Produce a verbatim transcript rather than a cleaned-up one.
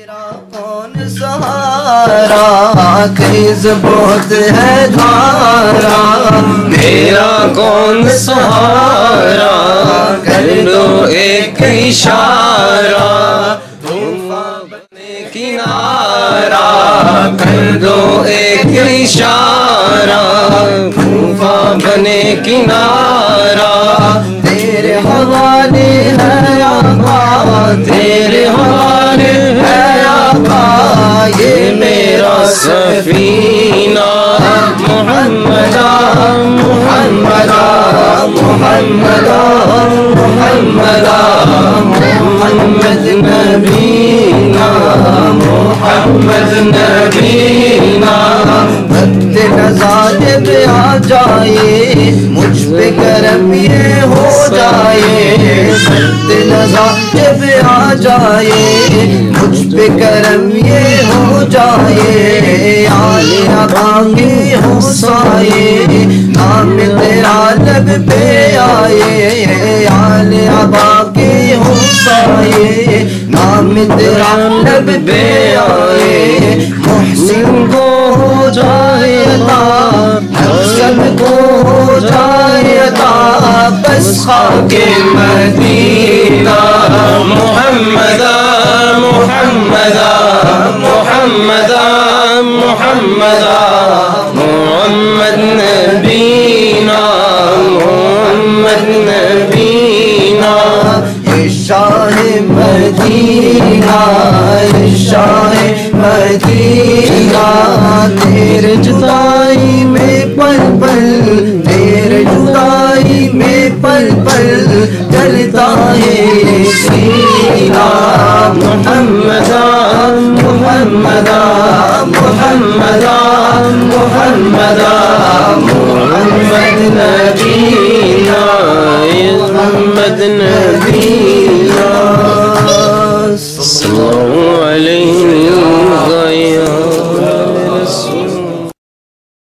کون سہارا خیز بہت ہے دھارا، میرا کون سہارا کر دو ایک اشارہ، طوفان بنے کنارہ کر دو ایک اشارہ، طوفان بنے کنارہ، تیرے حوالے ہے آقا، تیرے حوالے ہے آقا، یہ میرا سفینہ محمدہ محمدہ محمدہ محمدہ محمد نبینا محمد نبینا، وقت نزاع پہ آ جائے مجھ پہ کرم یہ ہو جائے، وقت نزاع پہ آ جائے مجھ پہ کرم یہ ہو جائے، آل آقا کے ہو سائے نام تیرا لب پہ آئے، آل آقا کے ہو سائے نام تیرا لب پہ آئے، محسن کو ہو جائے عطا، حسن کو ہو جائے عطا، بس خاک مدینہ محمدہ محمدہ محمدہ محمدہ محمد نبینا محمد نبینا، یہ شاہ مدینہ یہ شاہ مدینہ، تیرے جدائی میں پل پل تیرے جدائی میں پل پل جلتا ہے سینہ، محمدہ محمدہ محمدہ محمدہ محمد نبینا محمد نبینا، صلی اللہ علیہ